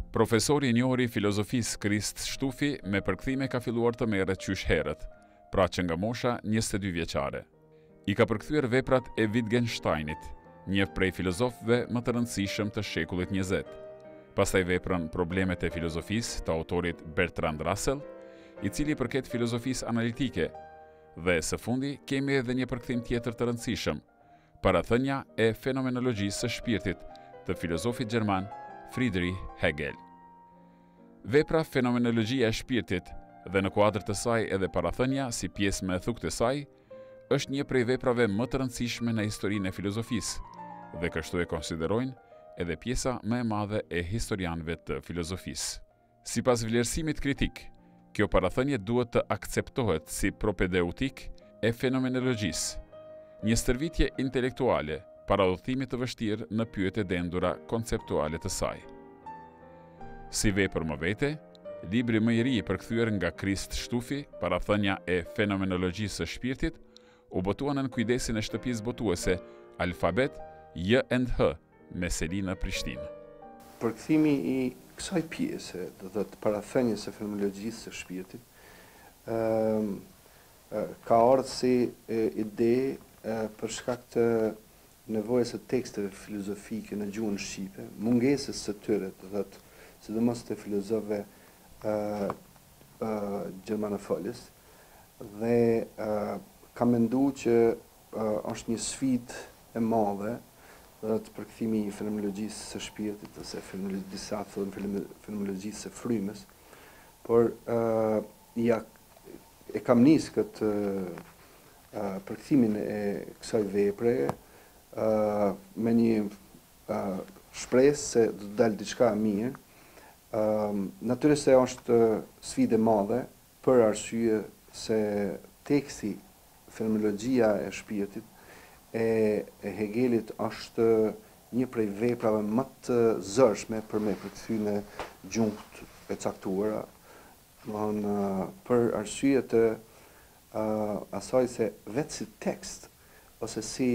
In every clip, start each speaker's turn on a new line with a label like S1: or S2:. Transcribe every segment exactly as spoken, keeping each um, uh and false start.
S1: Profesori i njohur i filozofisë Krist Shtufi me përkthime ka filluar të merret qysh herët, pra që nga mosha njëzet e dy vjeçare. I ka përkthyer veprat e Wittgensteinit, një prej filozofëve më të rëndësishëm të shekullit njëzet. Pastaj veprën Problemet e filozofisë të autorit Bertrand Russell, i cili përket filozofisë analitike, dhe së fundi kemi edhe një përkthim tjetër të rëndësishëm, Parathënia e fenomenologjisë së shpirtit të filozofit gjerman Friedrich Hegel. Vepra Fenomenologjia e shpirtit dhe në kuadër të saj edhe Parathënia si pjesë më e thukë të saj, është një prej veprave më të rëndësishme në historinë e filozofisë dhe kështu e konsiderojnë edhe pjesa më e madhe e historianëve të filozofisë. Sipas vlerësimit kritik, kjo parathënie duhet të akceptohet si propedeutik e fenomenologjisë, një stërvitje intelektuale para udhëtimit të vështirë në pyetje të endura konceptuale të saj. Si vepër më vete, libri më i ri i përkthyer nga Krist Shtufi, Parathënia e fenomenologjisë së shpirtit, u botua nën kujdesin e shtëpisë botuese Alfabet J and H me seli në Prishtinë.
S2: Përkthimi i kësaj pjese, do të thotë Parathënies së fenomenologjisë së shpirtit, ë ka ardhur si ide për shkak të nevojës së teksteve filozofike në gjuhën shqipe, mungesës së tyre, do të thotë sidomos të filozofëve gjermanofolës, dhe ka menduar që është një sfidë e madhe të përkthimi i fenomenologjisë së shpirtit ose disa thonë fenomenologjisë së frymës, por ja e kam nisë këtë përkthimin e kësaj vepre me një shpresë se do të dalë diçka e mirë. Natyrisht se është sfidë e madhe për arsye se teksti Fenomenologjia e shpirtit e Hegelit është një prej veprave më të zërshme për me përkthy në gjuhë e caktuara, për arsye të asaj se vetë si tekst ose si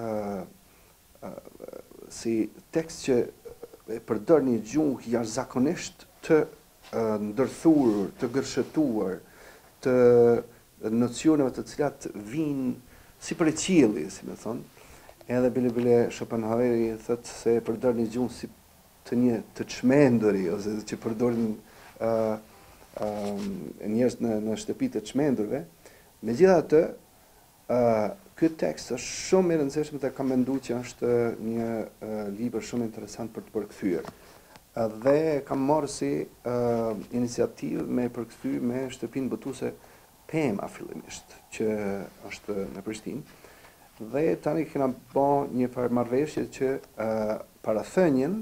S2: si tekst që e përdor një gjuhë jashtëzakonisht të ndërthurur, të gërshëtuar, të nocioneve të cilat vinë si për qielli, si më thonë. Edhe bile bile Schopenhaueri thotë se e përdor një gjuhë si të një të çmenduri ose që përdorin uh, uh, njerëz në në shtëpitë të çmendurve. Megjithatë, uh, ky tekst është shumë i rëndësishëm dhe kam menduar që është një uh, libër shumë interesant për të përkthyer. Uh, dhe kam marrë si uh, iniciativë me përkthy me shtëpinë botuese Pema fillimisht, që është në Prishtinë. Dhe tani kena bë një farë marrëveshje që uh, Parathënien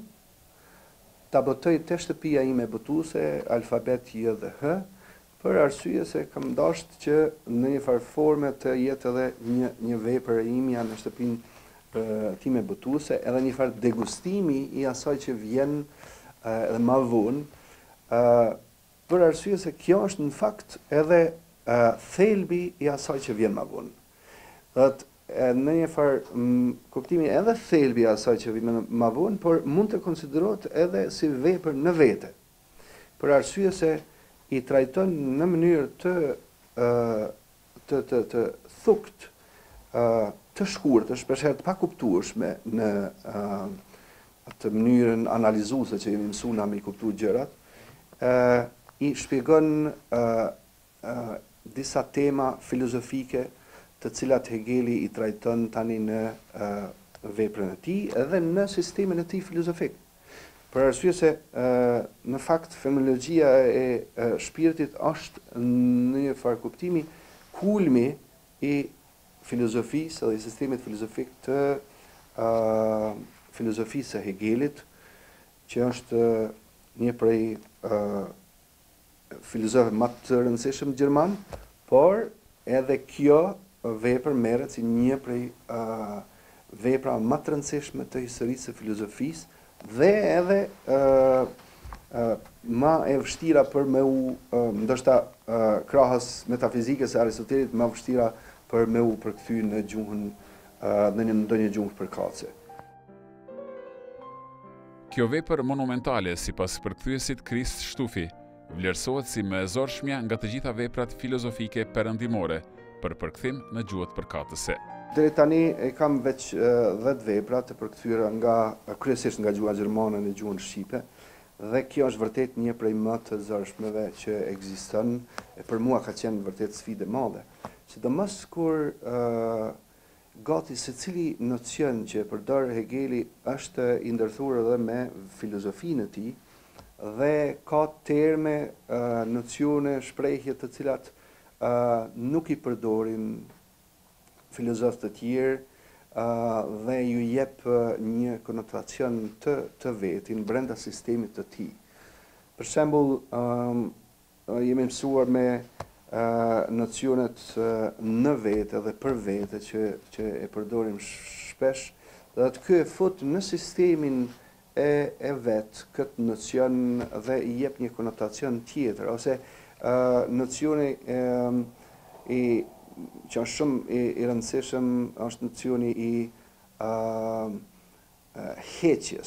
S2: ta botoj te shtëpia ime botuese Alfabet J dhe H, për arsye se kam dashur që në një farë forme të jetë edhe një një vepër e imja në shtëpinë uh, time botuese, edhe një farë degustimi i asaj që vjen uh, edhe më vonë, uh, për arsye se kjo është në fakt edhe uh, thelbi i asaj që vjen më vonë. Dhe në një farë kuptimi edhe thelbi i asaj që vjen më vonë, por mund të konsiderohet edhe si vepër në vete. Për arsye se i trajton në mënyrë të uh, të të të thukt, uh, të shkurtër, shpeshherë të pakuptueshme në uh, atë mënyrën analizuese që jemi mësuar na me kuptuar gjërat, uh, i shpjegon uh, uh, disa tema filozofike të cilat Hegeli i trajton tani në uh, veprën e tij edhe në sistemin e tij filozofik. Për arsye se uh, në fakt fenomenologjia e uh, shpirtit është në një farë kuptimi kulmi i filozofisë dhe i sistemit filozofik të uh, filozofisë së Hegelit, që është uh, një prej uh, filozofëve më të rëndësishëm gjerman, por edhe kjo vepër merret si një prej uh, vepra më të rëndësishme të historisë së filozofisë dhe edhe uh, uh, më e vështira për me u, uh, ndoshta uh, krahas metafizikës së Aristotelit, më vështira për me u përkthy në gjuhën uh, në një ndonjë gjuhë përkatëse.
S1: Kjo vepër monumentale, sipas përkthyesit Krist Shtufi, vlerësohet si më e zorshmja nga të gjitha veprat filozofike perëndimore për përkthim në gjuhët përkatëse.
S2: Deri tani e kam veç dhjetë vepra të përkthyera nga kryesisht nga gjuha gjermane në gjuhën shqipe, dhe kjo është vërtet një prej më të zorshmeve që ekziston, e për mua ka qenë vërtet sfidë e madhe. Sidomos kur uh, gati secili nocion që përdor Hegeli është i ndërthurë edhe me filozofinë e tij dhe ka terme, uh, nocione, shprehje të cilat uh, nuk i përdorin filozofë të tjerë uh, dhe ju jep uh, një konotacion të, të vetin brenda sistemit të tij. Për shembull, um, jemi mësuar me uh, nocionet uh, në vete dhe për vete që, që e përdorim shpesh, dhe atë ky e fut në sistemin e, e vet këtë nocion dhe i jep një konotacion tjetër, ose uh, nocioni um, i që është shumë i, i rëndësishëm, është nocioni i uh, uh, heqjes.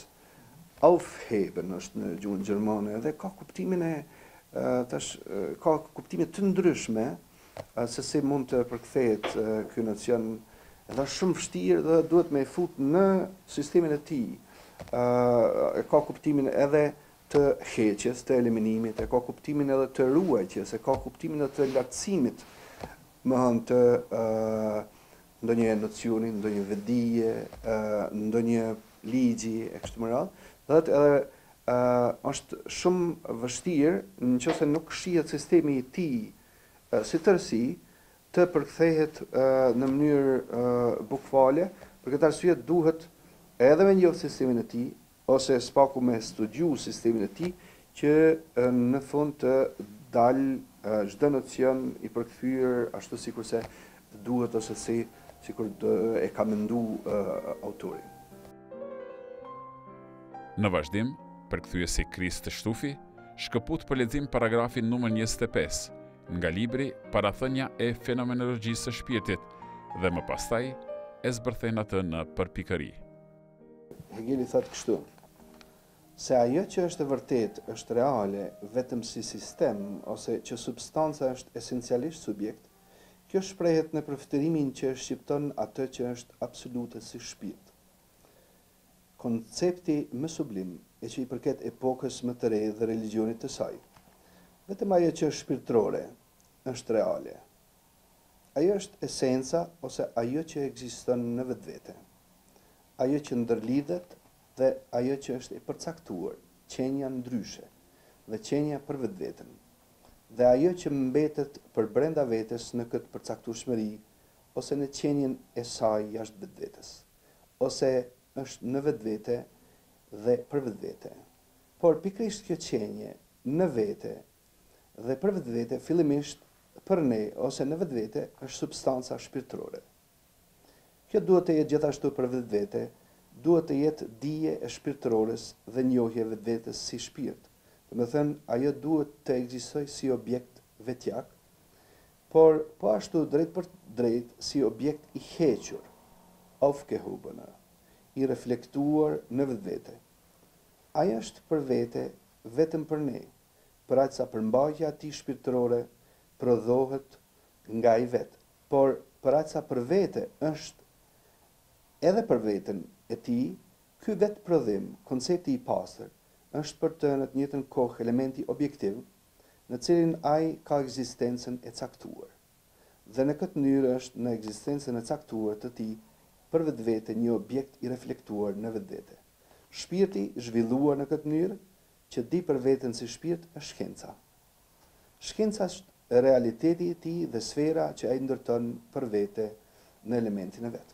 S2: Aufheben është në gjuhën gjermane dhe ka kuptimin e uh, tash uh, ka kuptime të ndryshme uh, se si mund të përkthehet uh, ky nocion, edhe është shumë vështirë dhe duhet me fut në sistemin e tij. Uh, ka kuptimin edhe të heqjes, të eliminimit, e ka kuptimin edhe të ruajtjes, e ka kuptimin edhe të lartësimit, më hënë të uh, ndonjë nocioni, ndonjë vedije, uh, ndonjë ligji e kështu me radhë, dhe edhe uh, është shumë vështirë nëse nuk shihet sistemi i tij uh, si tërësi të përkthehet uh, në mënyrë uh, bukfale. Për këtë arsye duhet edhe me njohë sistemin e tij ose spaku me studiu sistemin e tij që uh, në fund të dalë çdo nocion i përkthyer ashtu sikurse duhet ose si sikur e ka menduar uh, autori.
S1: Në vazhdim, përkthyesi Krist Shtufi shkëput për lexim paragrafin numër njëzet e pesë nga libri Parathënia e fenomenologjisë së shpirtit dhe më pastaj e zbërthen atë në përpikëri.
S2: Hegeli thotë kështu: se ajo që është e vërtet është reale vetëm si sistem, ose që substanca është esencialisht subjekt, kjo shprehet në përfitërimin që shqipton atë që është absolute si shpirt. Koncepti më sublim e që i përket epokës më të re dhe religionit të saj. Vetëm ajo që është shpirtërore është reale. Ajo është esenca ose ajo që ekziston në vetvete. Ajo që ndërlidhet dhe ajo që është e përcaktuar, qenja ndryshe dhe qenja për vetveten, dhe ajo që mbetet për brenda vetes në këtë përcaktueshmëri ose në qenjen e saj jashtë vetvetes, ose është në vetvete dhe për vetvete. Por pikërisht kjo qenje në vete dhe për vetvete fillimisht për ne ose në vetvete është substanca shpirtërore. Kjo duhet të jetë gjithashtu për vetvete, duhet të jetë dije e shpirtërores dhe njohje vetvetes si shpirt. Do të thënë, ajo duhet të ekzistojë si objekt vetjak, por po ashtu drejt për drejt si objekt i hequr, aufgehoben, i reflektuar në vetvete. Ajo është për vete vetëm për ne, për aq sa përmbajtja e tij shpirtërore prodhohet nga i vet, por për aq sa për vete është edhe për veten e tij, ky vetë prodhim, koncepti i pastër, është për të në të njëjtën kohë elementi objektiv, në cilin ai ka ekzistencën e caktuar. Dhe në këtë mënyrë është në ekzistencën e caktuar të tij për vetvete një objekt i reflektuar në vetvete. Shpirti zhvilluar në këtë mënyrë që di për veten si shpirt është shkenca. Shkenca është realiteti i tij dhe sfera që ai ndërton për vete në elementin e vet.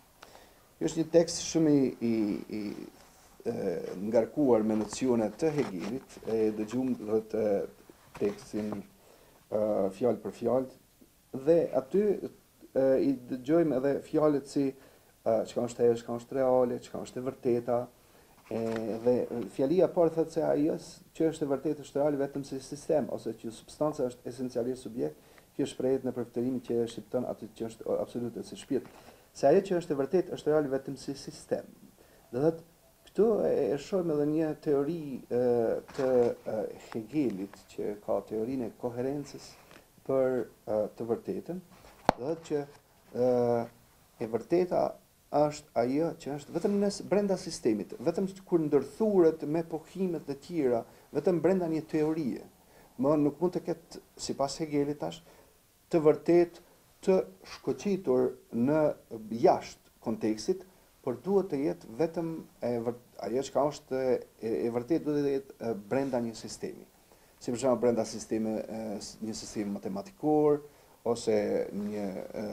S2: Kjo është një tekst shumë i, i, i e, ngarkuar me nocione të Hegelit, e dëgjum dhe të tekstin uh, fjalë për fjalë, dhe aty uh, i dëgjojmë edhe fjalët si uh, çka është ajo, çka është reale, çka është e vërteta, e, dhe fjalia parë thotë se ajo që është e vërtetë është reale vetëm si sistem, ose që substanca është esencialisht subjekt, kjo shprehet në përfiterimin që shqipton atë që është absolute si shpirt. Se ajo që është e vërtetë është reale vetëm si sistem. Dhe thotë Këtu e shohim edhe një teori të Hegelit, që ka teorinë e koherencës për të vërtetën, dhe që e vërteta është ajo që është vetëm në brenda sistemit, vetëm kur ndërthuret me pohimet e tjera, vetëm brenda një teorie. Më nuk mund të ketë, sipas Hegelit tash, të vërtet të shkoqitur në jashtë kontekstit, por duhet të jetë vetëm e ajo që ka është e, e vërtet duhet të jetë brenda një sistemi. Si për shembull brenda sistemi një sistemi matematikor ose një e,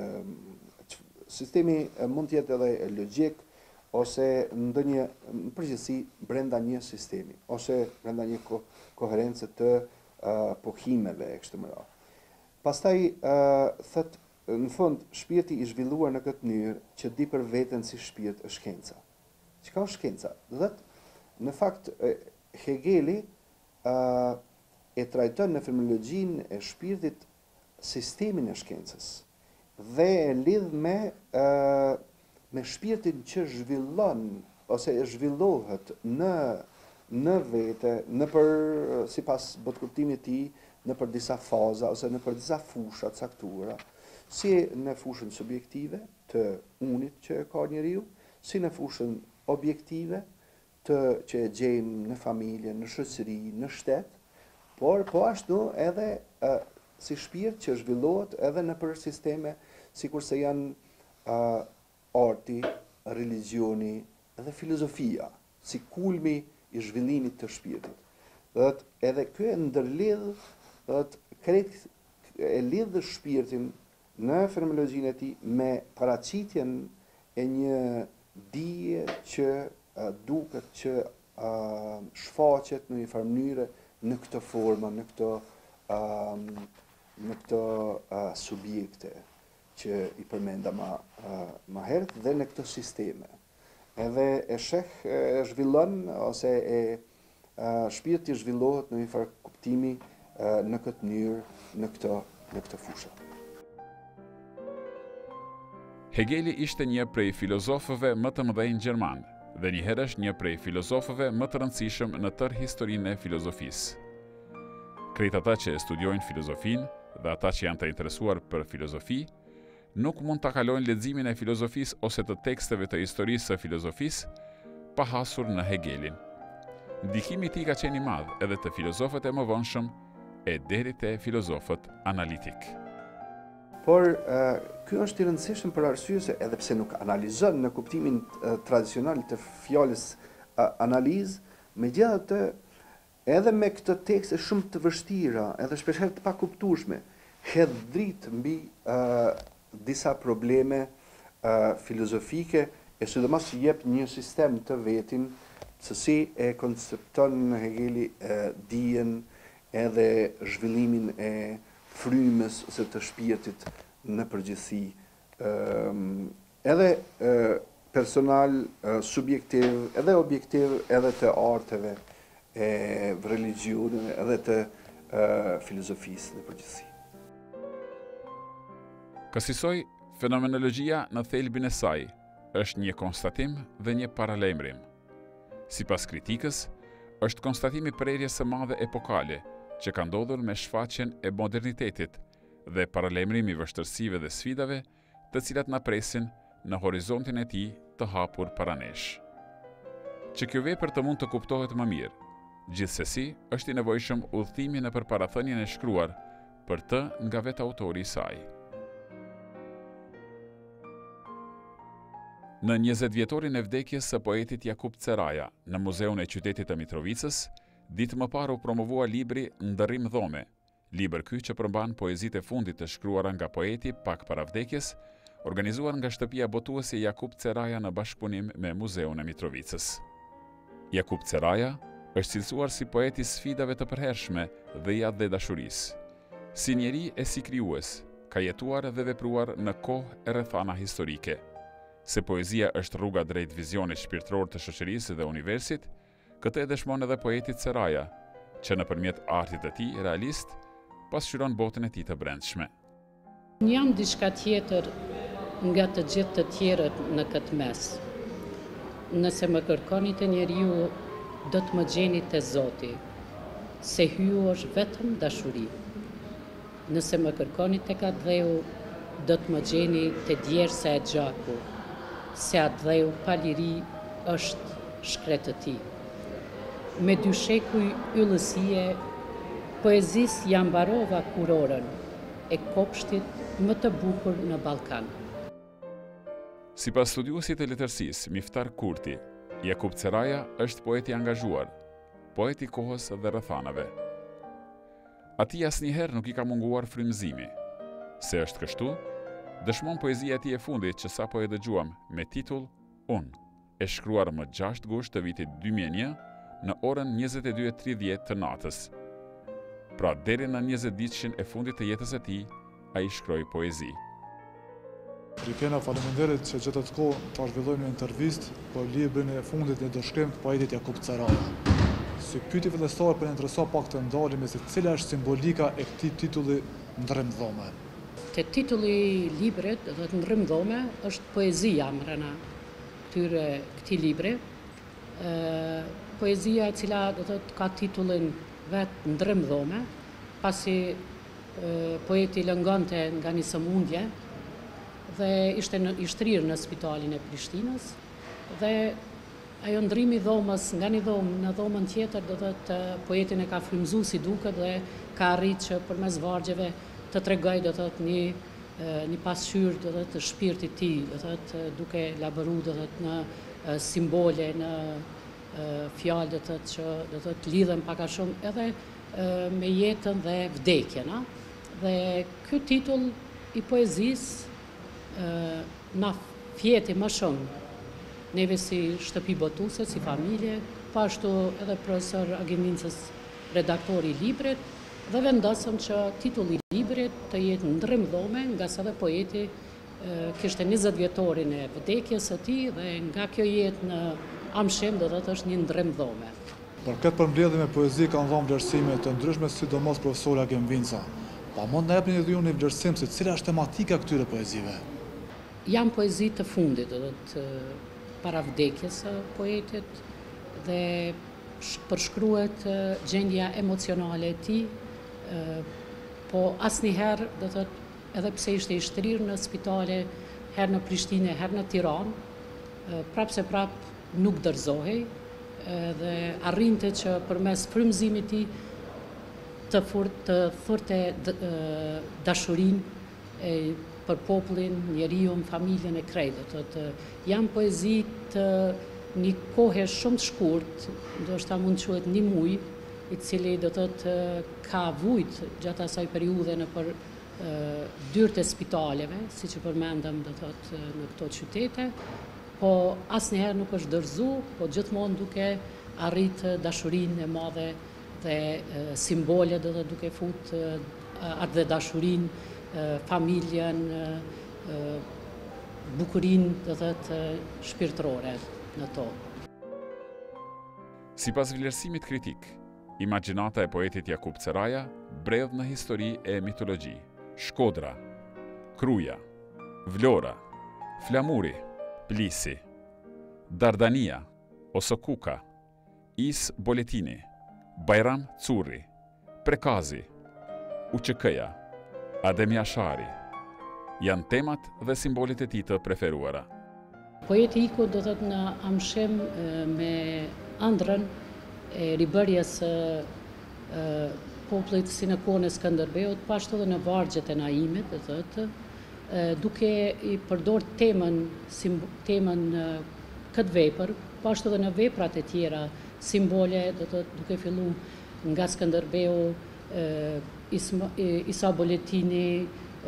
S2: sistemi mund të jetë edhe logjik ose ndonjë në përgjithësi brenda një sistemi ose brenda një ko, koherence të uh, pohimeve e kështu me radhë. Pastaj uh, thot në fund, shpirti i zhvilluar në këtë mënyrë që di për veten si shpirt është shkenca. Çka është shkenca? Do thotë, në fakt Hegeli uh, e trajton në fenomenologjinë e shpirtit sistemin e shkencës dhe e lidh me uh, me shpirtin që zhvillon ose e zhvillohet në në vete, në për sipas botkuptimit të tij, në për disa faza ose në për disa fusha të caktuara, si në fushën subjektive të unit që ka njeriu, si në fushën objektive të që e gjejmë në familje, në shoqëri, në shtet, por po ashtu edhe uh, si shpirt që zhvillohet edhe në për sisteme sikurse janë uh, arti, religioni dhe filozofia, si kulmi i zhvillimit të shpirtit. Dhe edhe ky e ndërlidh, dhe krejt e lidh shpirtin në fenomenologjinë e tij me paraqitjen e një dije që uh, duket që uh, shfaqet në një farë mënyrë në këtë formë, në këto uh, në këto uh, subjekte që i përmenda ma, uh, ma herët dhe në këto sisteme. Edhe e sheh, e zhvillon, ose e uh, shpirti zhvillohet në një farë kuptimi uh, në këtë mënyrë, në këto, në këto fusha.
S1: Hegeli ishte një prej filozofëve më të mëdhenj gjerman dhe njëherë është një prej filozofëve më të rëndësishëm në tërë historinë e filozofisë. Krejt ata që studiojnë filozofinë dhe ata që janë të interesuar për filozofi, nuk mund të kalojnë leximin e filozofisë ose të teksteve të historisë së filozofisë pa hasur në Hegelin. Ndikimi i tij ka qenë i madh edhe te filozofët e mëvonshëm e deri te filozofët analitik.
S2: Por uh, ky është i rëndësishëm për arsye se edhe pse nuk analizon në kuptimin uh, tradicional të fjalës uh, analizë, megjithatë edhe me këto tekste shumë të vështira, edhe shpeshherë të pakuptueshme, hedh dritë mbi uh, disa probleme uh, filozofike e sidomos jep një sistem të vetin se si e koncepton Hegeli uh, dijen edhe zhvillimin e frymës ose të shpirtit në përgjithësi, um, edhe uh, personal, uh, subjektiv, edhe objektiv, edhe të arteve, e religionit, edhe të uh, filozofisë në përgjithësi.
S1: Kësaj, fenomenologjia në thelbin e saj është një konstatim dhe një paralajmërim. Sipas kritikës, është konstatimi prerjes së madhe epokale që ka ndodhur me shfaqjen e modernitetit dhe paralajmërimi i vështirësive dhe sfidave të cilat na presin në horizontin e tij të hapur para nesh. Që kjo vepër të mund të kuptohet më mirë, gjithsesi është i nevojshëm udhëtimi në përparathënien e shkruar për të nga vetë autori i saj. Në njëzet-vjetorin e vdekjes së poetit Jakub Ceraja në Muzeun e qytetit të Mitrovicës, ditë më parë u promovua libri Ndërrim dhome, libër ky që përmban poezitë e fundit të shkruara nga poeti pak para vdekjes, organizuar nga shtëpia botuese Jakub Ceraja në bashkëpunim me Muzeun e Mitrovicës. Jakub Ceraja është cilësuar si poeti sfidave të përhershme dhe ja dhe dashurisë. Si njeri e si krijues, ka jetuar dhe vepruar në kohë e rrethana historike. Se poezia është rruga drejt vizionit shpirtëror të shoqërisë dhe universit, këtë e dëshmon edhe poeti Ceraja, që nëpërmjet artit të tij realist, pasqyron botën e tij të brendshme.
S3: Jam diçka tjetër nga të gjithë të tjerët në këtë mes. Nëse më kërkoni të njeriu, do të më gjeni te Zoti, se hyu është vetëm dashuri. Nëse më kërkoni tek atë dheu, do të më gjeni te djersa e gjaku, se atë dheu pa liri është shkretëti. Me dy shekuj yllësie, poezis jam mbarova kurorën e kopshtit më të bukur në Ballkan.
S1: Sipas studiuesit të letërsisë Miftar Kurti, Jakub Ceraja është poet i angazhuar, poet i kohës dhe rrethanave. Atij asnjëherë nuk i ka munguar frymëzimi. Se është kështu, dëshmon poezia e tij e fundit që sapo e dëgjuam me titull Unë, e shkruar më gjashtë gusht të vitit dy mijë e një në orën njëzet e dy e tridhjetë të natës. Pra deri në njëzet ditëshin e fundit të jetës e tij, ai shkroi poezi.
S4: Rikena, faleminderit që gjithë të kohë të zhvillojmë një intervist për librin e fundit e dëshkrim të poetit Jakub Ceraja. Si pyetje fillestare për intereso pak të ndalemi se cila është simbolika e këtij titulli Ndrymdhome.
S3: Te titulli i librit, do të Ndrymdhome, është poezia mbrana këtyre këtij libri. Ë poezia e cila do të ka titullin vet Ndrymdhome, pasi ë poeti lëngonte nga një sëmundje dhe ishte në, i shtrirë në spitalin e Prishtinës dhe ajo ndrimi i dhomës nga një dhomë në dhomën tjetër do të të poetin e ka frymëzuar si duket dhe ka arritë që përmes vargjeve të tregoj do të të një një pasqyrë do të të shpirtit të tij, do të të duke laboruar do të të në simbole, në fjalë do të të që do të të lidhen pak a shumë edhe me jetën dhe vdekjen, a? Dhe ky titull i poezisë na fjeti më shumë neve si shtëpi botuese, si familje, po ashtu edhe profesor Agimincës, redaktori i librit, dhe vendosëm që titulli i librit të jetë Ndrymdhome, nga sa dhe poeti kishte njëzet vjetorin e vdekjes së tij dhe nga kjo jetë në amshim do të thotë është një ndrymdhome.
S4: Për këtë përmbledhje me poezi kanë dhënë vlerësime të ndryshme, sidomos profesori Agiminca. Pa mund na jepni edhe ju një vlerësim se cila është tematika këtyre poezive?
S3: Janë poezi të fundit, do të para vdekjes së poetit dhe përshkruhet gjendja emocionale e tij, po asnjëherë do të thotë edhe pse ishte i shtrirë në spitale, herë në Prishtinë, herë në Tiranë, prapë se prapë nuk dorëzohej dhe arrinte që përmes frymëzimit të tij të furt të thurte dashurinë për popullin, njeriu, familjen e krejt. Do të janë poezi të një kohe shumë të shkurt, ndoshta mund të quhet një muj, i cili do të thotë ka vujt gjatë asaj periudhe në për dyert e spitaleve, siç e përmendëm do të thotë në këto qytete, po asnjëherë nuk është dorëzuar, po gjithmonë duke arrit dashurinë e madhe dhe simbole do të duke fut atë dhe dashurinë, familjen, bukurinë do të thotë shpirtërore në to.
S1: Sipas vlerësimit kritik, imagjinata e poetit Jakub Ceraja bredh në histori e mitologji, Shkodra, Kruja, Vlora, Flamuri, Plisi, Dardania, Osokuka, Is Boletini, Bajram Curri, Prekazi, U Q K-ja, Adem Jashari, janë temat dhe simbolit e tij të preferuara.
S3: Poeti iku do të thotë në amshim me ëndrrën e ribërjes së popullit si në kohën e Skënderbeut, po ashtu edhe në vargjet e Naimit, do të thotë, duke i përdor temën temën këtë vepër, po ashtu edhe në veprat e tjera simbole, do të thotë duke filluar nga Skënderbeu, Isa Boletini,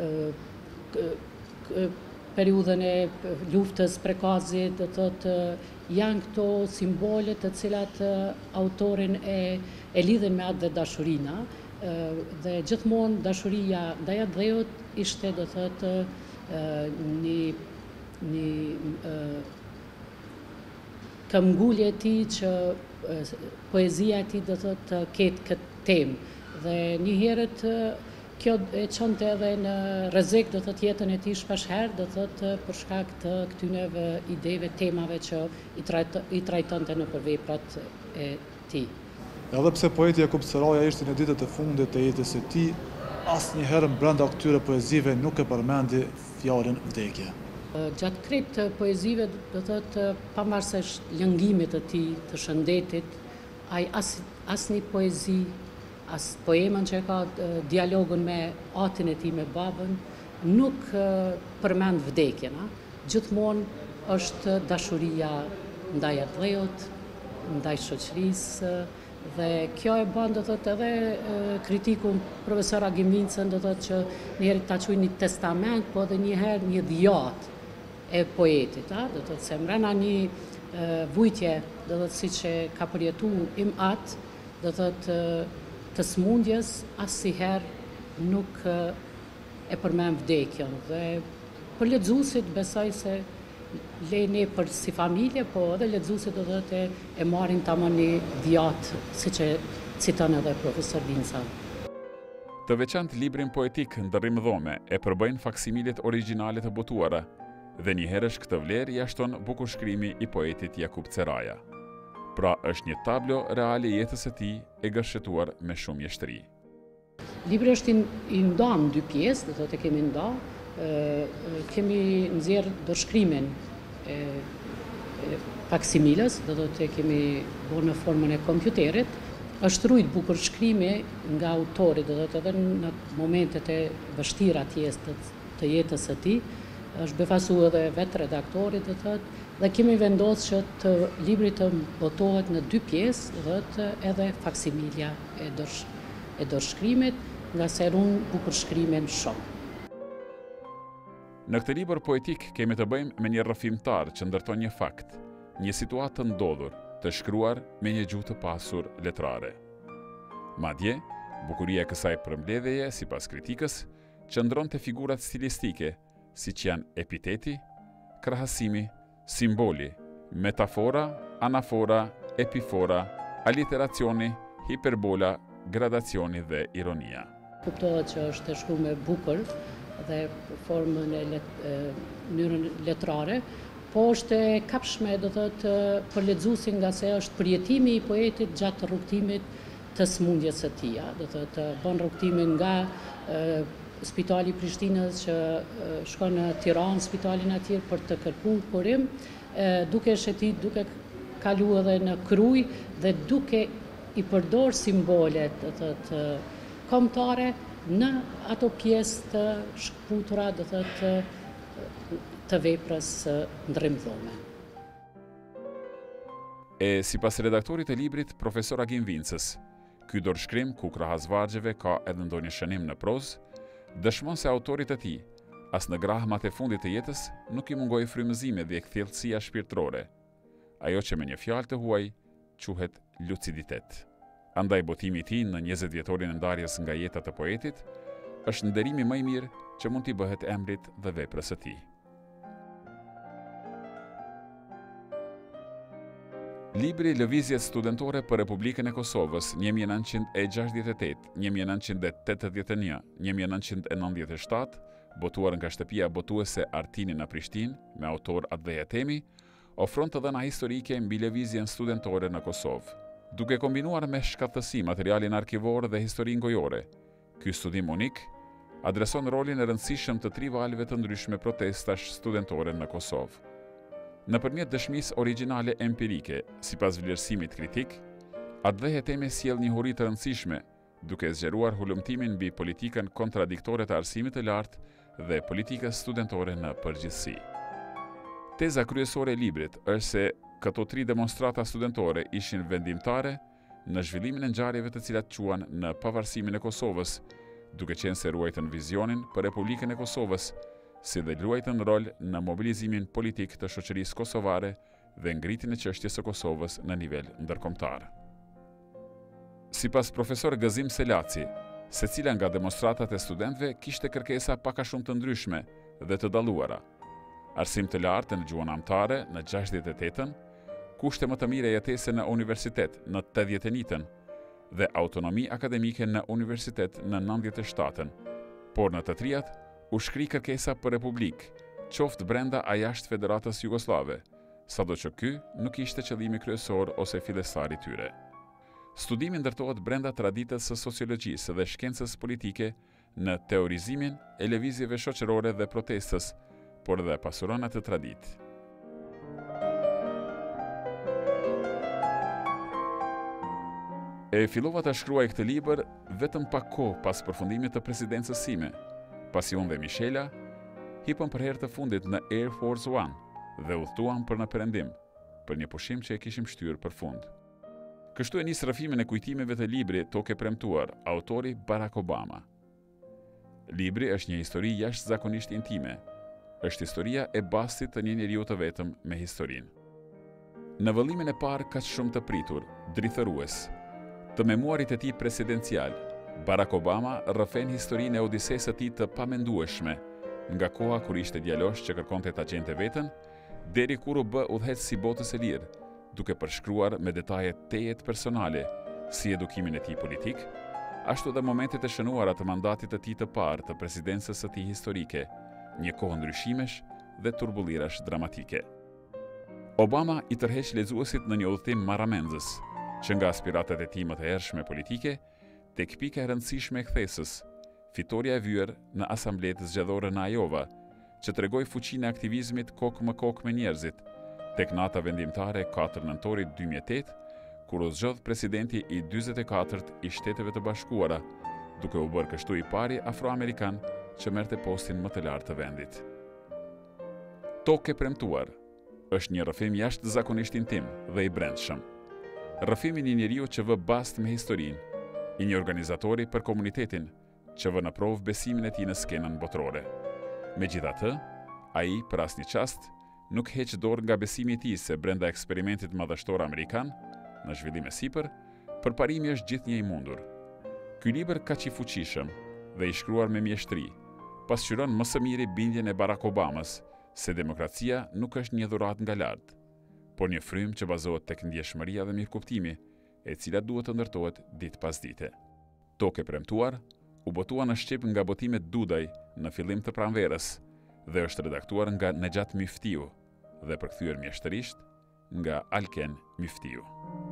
S3: periudhën e luftës Prekazit, do thotë janë këto simbole të cilat autorin e, e lidhen me atë dhe dashurina, dhe gjithmonë dashuria ndaj atë dheut ishte do thotë një një këmbgulje e tij që poezia e tij do thotë ketë këtë temë. Dhe një herët kjo e çonte edhe në rrezik do thotë jetën e tij shpeshherë, do thotë për shkak të këtyneve ideve, temave që i trajto, i trajtonte nëpër veprat e tij.
S4: Edhe pse poeti Jakub Ceraja ishte në ditët e fundit të jetës së tij, asnjëherë brenda këtyre poezive nuk e përmendi fjalën vdekje.
S3: Gjatë krejt të poezive, do thotë pavarësisht lëngimit të tij të shëndetit, ai as asnjë poezi, as poemën që ka dialogun me atin e tij me babën, nuk përmend vdekjen. Gjithmonë është dashuria ndaj atleut, ndaj shoqërisë, dhe kjo e bën do thotë edhe kritikun profesor Agim Vincen, do thotë që njëherë ta quajë një testament, po edhe njëherë një dhjat e poetit, a? Do thotë se mbrana një e, vujtje, do thotë siç e ka përjetuar Im At, do thotë të smundjes, asnjëherë nuk e përmend vdekjen. Dhe për lexuesit besoj se le ne për si familje, po edhe lexuesit do thotë e marrin tamam një dhjat, siç e citon edhe profesor Vinca.
S1: Të veçantë librin poetik Ndërrim dhome e përbëjnë faksimilet origjinale të botuara, dhe njëherësh këtë vlerë ja shton bukurshkrimi i poetit Jakub Ceraja. Pra është një tablo reale jetës së tij e gërshetuar me shumë mjeshtri.
S3: Libri është i ndarë në dy pjesë, do thotë kemi ndarë, kemi nxjerr dorëshkrimin e, e faksimiles, do thotë kemi bërë në formën e kompjuterit. Është rujt bukurshkrimi nga autori, do thotë edhe në momentet e vështira të jetës, të jetës së tij, është befasuar edhe vetë redaktorit, do thotë, dhe kemi vendosur që të libri të botohet në dy pjesë, do thotë edhe faksimilja e dorsh e dorëshkrimit, nga se ruan bukurshkrimin shumë.
S1: Në këtë libër poetik kemi të bëjmë me një rrëfimtar që ndërton një fakt, një situatë të ndodhur, të shkruar me një gjuhë të pasur letrare. Madje, bukuria e kësaj përmbledhjeje, sipas kritikës, qëndron te figurat stilistike, siç janë epiteti, krahasimi, simboli, metafora, anafora, epifora, aliteracioni, hiperbola, gradacioni dhe ironia.
S3: Kuptohet që është e shkruar me bukur dhe formën e let, mënyrën letrare, po është e kapshme, do thotë, për lexuesin, nga se është përjetimi i poetit gjatë rrugtimit të smundjes së tij. Do thotë bën rrugtimin nga e, Spitali i Prishtinës që e, shkon në Tiranë, spitalin atje për të kërkuar kurim, e, duke shëtit, duke kalu edhe në Kruj dhe duke i përdor simbolet, do thotë, kombëtare në ato pjesë të shkputura, do thotë, të veprës Ndërrim dhome.
S1: E sipas redaktorit të librit, profesor Agim Vincës, ky dorëshkrim ku krahas vargjeve ka edhe ndonjë shënim në prozë, dëshmon se autorit të tij, as në grahmat e fundit të jetës, nuk i mungoi frymëzimi dhe kthjellësia shpirtërore, ajo që me një fjalë të huaj quhet luciditet. Andaj botimi i tij në njëzet vjetorin e ndarjes nga jeta të poetit është nderimi më i mirë që mund t'i bëhet emrit dhe veprës së tij. Libri Lëvizjet studentore për Republikën e Kosovës një mijë e nëntëqind e gjashtëdhjetë e tetë - një mijë e nëntëqind e tetëdhjetë e një - një mijë e nëntëqind e nëntëdhjetë e shtatë, botuar nga shtëpia botuese Artini në Prishtinë, me autor Adveja Temi, ofron të dhëna historike mbi lëvizjen studentore në Kosovë. Duke kombinuar me shkatësi materialin arkivor dhe historinë gojore, ky studim unik adreson rolin e rëndësishëm të tri valëve të ndryshme protestash studentore në Kosovë. Nëpërmjet dëshmisë origjinale empirike, sipas vlerësimit kritik, Adveja Temi sjell një huri të rëndësishme, duke zgjeruar hulumtimin mbi politikën kontradiktore të arsimit të lartë dhe politikës studentore në përgjithësi. Teza kryesore e librit është se këto tri demonstrata studentore ishin vendimtare në zhvillimin e ngjarjeve të cilat quan në pavarësimin e Kosovës, duke qenë se ruajtën vizionin për Republikën e Kosovës, si dhe luajtën rol në mobilizimin politik të shoqërisë kosovare dhe ngritjen e çështjes së Kosovës në nivel ndërkombëtar. Sipas profesor Gëzim Selaci, secila nga demonstratat e studentëve kishte kërkesa pak a shumë të ndryshme dhe të dalluara. Arsim të lartë në gjuhën anëtare në gjashtëdhjetë e tetën, kushte më të mira jetese në universitet në tetëdhjetë e njëjtën dhe autonomi akademike në universitet në nëntëdhjetë e shtatën, por në të trijat, u shkri kërkesa për republik, qoftë brenda a jashtë Federatës Jugoslave, sado që ky nuk ishte qëllimi kryesor ose fillestari i tyre. Studimi ndërtohet brenda traditës së sociologjisë dhe shkencës politike në teorizimin e lëvizjeve shoqërore dhe protestës, por edhe pasuron atë traditë. E fillova të shkruaj këtë libër vetëm pak kohë pas përfundimit të presidencës sime, pasi unë dhe Michela hipëm për herë të fundit në Air Force One dhe udhëtuam për në Perëndim, për një pushim që e kishim shtyrë për fund. Kështu e nis rrëfimin e kujtimeve të librit Tokë e Premtuar, autori Barack Obama. Libri është një histori jashtëzakonisht intime. Është historia e bastit të një njeriu të vetëm me historinë. Në vëllimin e parë kaq shumë të pritur, drithërues, të memuarit e tij presidencial, Barack Obama rrëfen historinë e odisesë së tij të pamendueshme, nga koha kur ishte djalosh që kërkonte ta gjente veten, deri kur u bë udhëhec si botës së lirë, duke përshkruar me detaje tejet personale, si edukimin e tij politik, ashtu dhe momentet e shënuara të mandatit të tij të parë të presidencës së tij historike, një kohë ndryshimesh dhe turbullirash dramatike. Obama i tërheq lexuesit në një udhëtim marramendës, që nga aspiratat e tij më të hershme politike, tek pika e rëndësishme e kthesës, fitoria e vyer në asambletë zgjedhore në Iowa, që tregoi fuqinë e aktivizmit kokë më kokë me njerëzit, tek nata vendimtare katër nëntorit dy mijë e tetë, kur u zgjodh presidenti i dyzet e katërt i Shteteve të Bashkuara, duke u bërë kështu i pari afroamerikan që merrte postin më të lartë të vendit. Tokë e Premtuar është një rrëfim jashtëzakonisht intim dhe i brendshëm. Rrëfimi një njeriu që vë bast me historinë, i një organizatori për komunitetin që vë në provë besimin e tij në skenën botërore. Megjithatë, ai për asnjë çast nuk heq dorë nga besimi i tij se brenda eksperimentit madhështor amerikan, në zhvillim e sipër, përparimi është gjithnjë i mundur. Ky libër kaq i fuqishëm dhe i shkruar me mjeshtri, pasqyron më së miri bindjen e Barack Obamas se demokracia nuk është një dhuratë nga lart, por një frym që bazohet tek ndjeshmëria dhe mirëkuptimi, e cila duhet të ndërtohet ditë pas dite. Tokë e Premtuar u botua në shqip nga botimet Dudaj në fillim të pranverës dhe është redaktuar nga Nexhat Myftiu dhe përkthyer mjeshtërisht nga Alken Myftiu.